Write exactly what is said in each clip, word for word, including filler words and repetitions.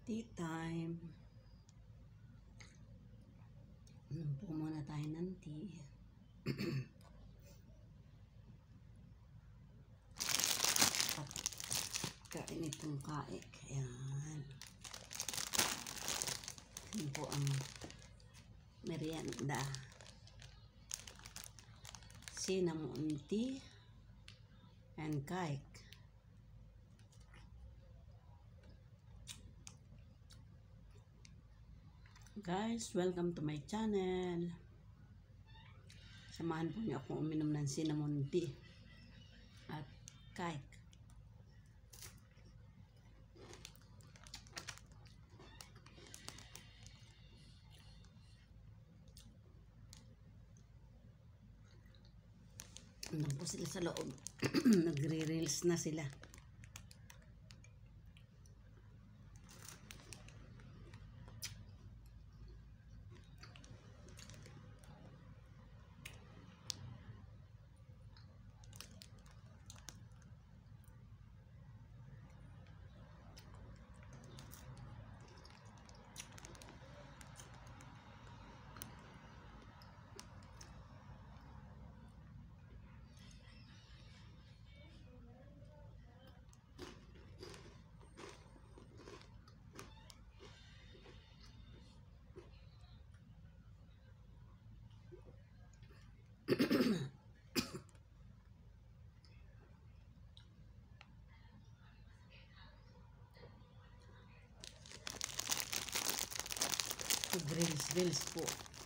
Tea time. Inom po muna tayo ng tea. Kain itong kaik. Ayan. Yan po ang merienda. Cinnamon tea and kaik. Guys, welcome to my channel. Samahan po niyo ako uminom ng cinnamon tea at kaik. Nandun po sila sa loob. Nagre-reels na sila. Grills, grills po.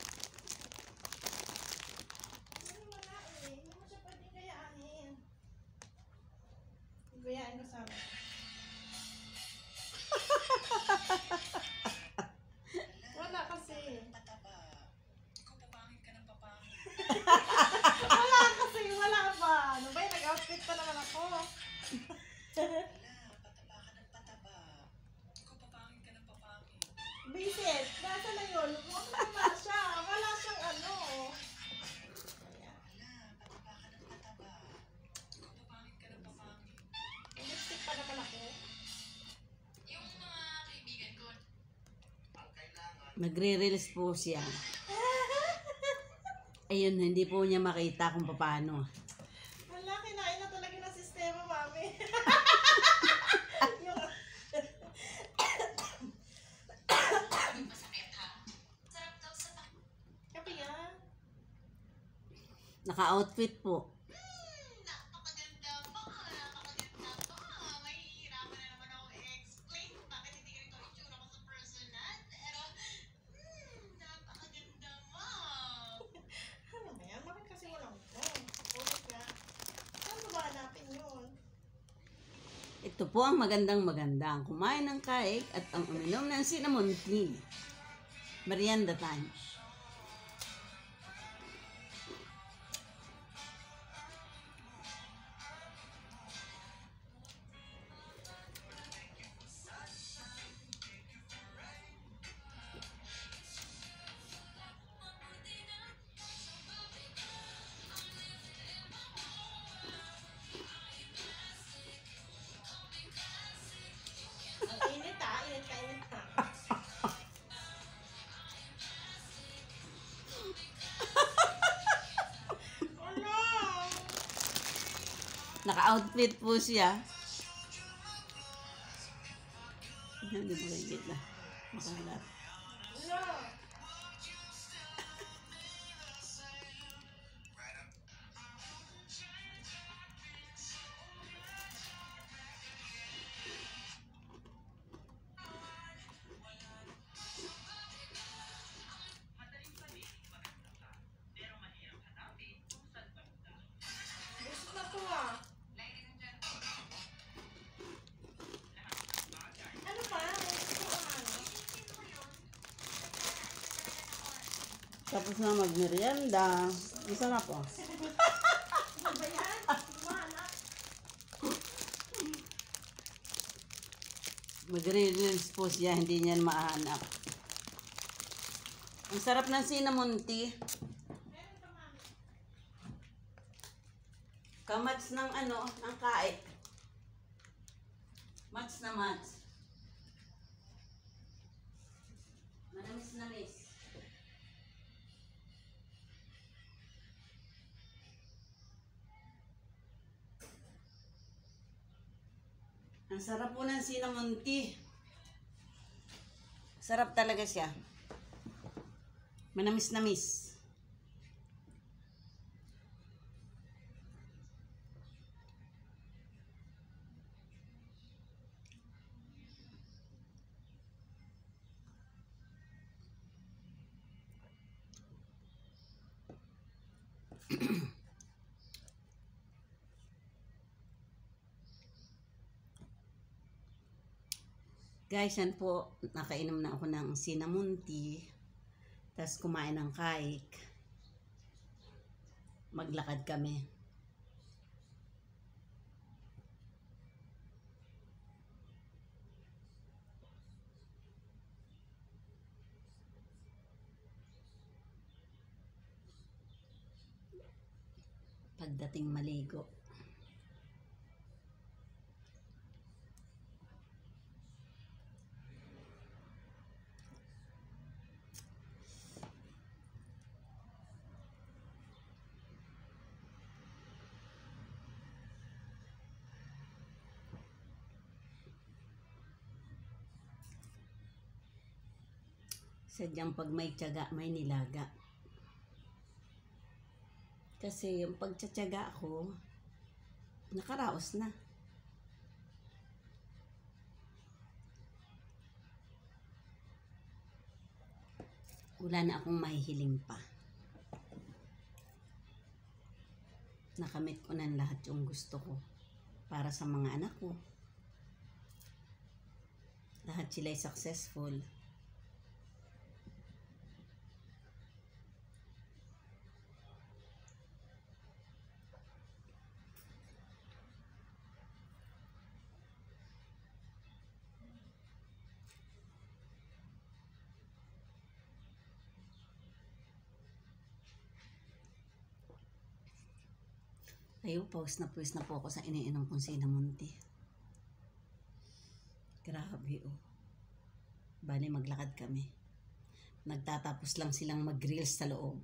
Hindi mo siya pwedeng kayanin. Gayain ko sana. Wala kasi. Wala kasi, wala ba? Ano ba yung nag-outfit pa naman ako? Visit, nasa na yun? Wala siya. Wala siyang ano. Lipstick pa na pala ko. Yung mga kaibigan ko. Nagre-reels po siya. Ayun, hindi po niya makita kung paano. Wala, kinain na talaga ng sistema, mami. Yung... Masakit ha? Sarap daw sa tak. Kapi yan. Naka-outfit po. Hmm, napakaganda pa. Napakaganda pa. Mahihirapan na naman ako i-explain kung bakit hindi ganito ang itsura ko sa personal. Pero, hmm, napakaganda mo. Ano ba yan? Bakit kasi walang ko? Ulit ka. Saan mo ba hanapin yun? Ito po ang magandang maganda. Ang kumain ng kaik at ang uminom ng cinnamon tea. Merienda time. Ang init ha? Init ka, init ka. Wala! Naka-outfit po siya. Hindi mo kaigit na. Makalat. Wala! Gusto na to ah. Ano pa? Gusto ko ano? Tapos na mag-merienda. Isa na po. Ano ba yan? Mahanap. Magre-reels po siya. Hindi niyan mahanap. Ang sarap ng cinnamon tea. Meron pa, mami. Kamats ng ano, ng kaik. Mats na mats. Ang sarap po ng cinnamon tea. Sarap talaga siya. Manamis-namis. Guys, yan po, nakainom na ako ng cinnamon tea. Tapos kumain ng cake. Maglakad kami. Pagdating maligo. Sadyang pag may tiyaga, may nilaga. Kasi yung pagtsatsaga ko, nakaraos na. Wala na akong mahihiling pa. Nakamit ko na lahat yung gusto ko para sa mga anak ko. Lahat sila'y successful. Ayaw, pause na pause na po ako sa iniinom kong cinnamon tea. Grabe oh. Bali maglakad kami. Nagtatapos lang silang mag-grills sa loob.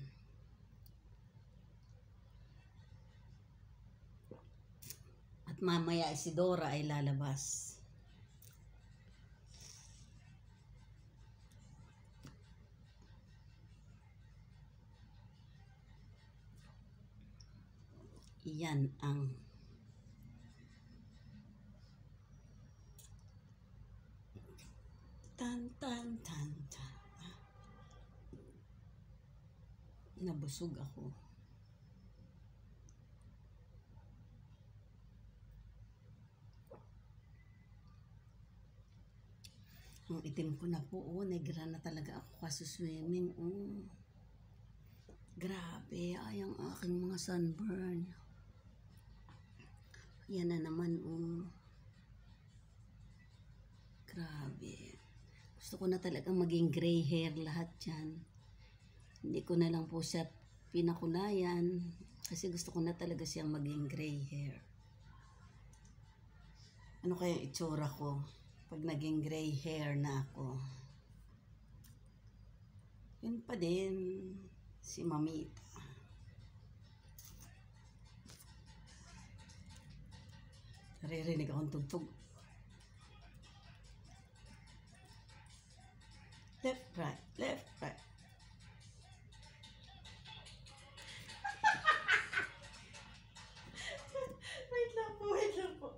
At mamaya si Dora ay lalabas. Iyan ang tan tan tan tan. Nabusog ako. Ang itim ko na po, oh, negra na talaga ako kasi swimming, oh. Grabe, ay ang aking mga sunburn. Yan na naman, oh. Grabe. Gusto ko na talagang maging gray hair lahat yan. Hindi ko na lang po siya pinakulayan kasi gusto ko na talaga siyang maging gray hair. Ano kaya itsura ko pag naging gray hair na ako? Yun pa din si Mamita. Naririnig akong tugtog. Left, right, left, right. Wait lang po, wait lang po.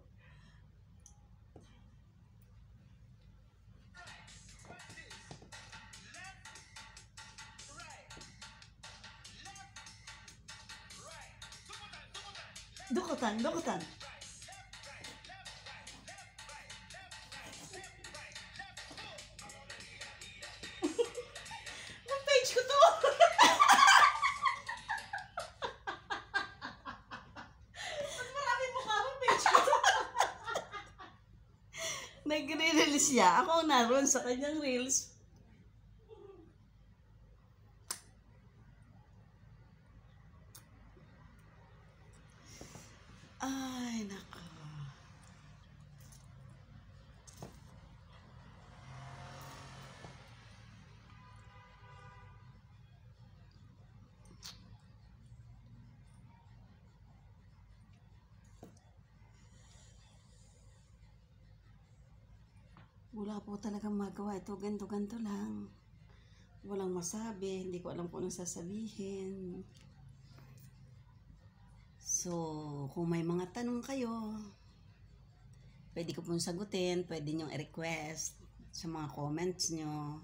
Dukutan, dukutan. Ang page ko to! Mas marami mukha ang page ko to. Nagre-reels siya. Ako ang naroon sa kanyang reels. Ay, nako. Wala po talagang magawa. Ito, ganto, ganto lang. Walang masabi. Hindi ko alam kung anong sasabihin. So, kung may mga tanong kayo, pwede ko pong sagutin. Pwede nyong i-request sa mga comments nyo.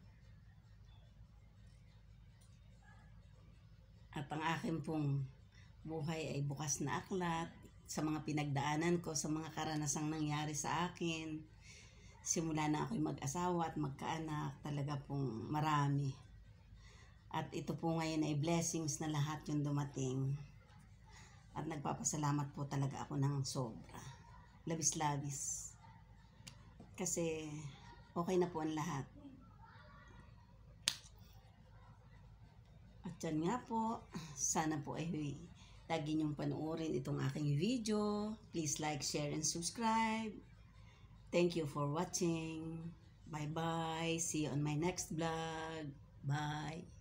At ang akin pong buhay ay bukas na aklat sa mga pinagdaanan ko, sa mga karanasang nangyari sa akin. Simula na ako'y mag-asawa at magkaanak, talaga pong marami. At ito po ngayon ay blessings na lahat yung dumating. At nagpapasalamat po talaga ako ng sobra. Labis-labis. Kasi okay na po ang lahat. At yan nga po, sana po ay lagi niyong panoorin itong aking video. Please like, share, and subscribe. Thank you for watching. Bye-bye. See you on my next vlog. Bye.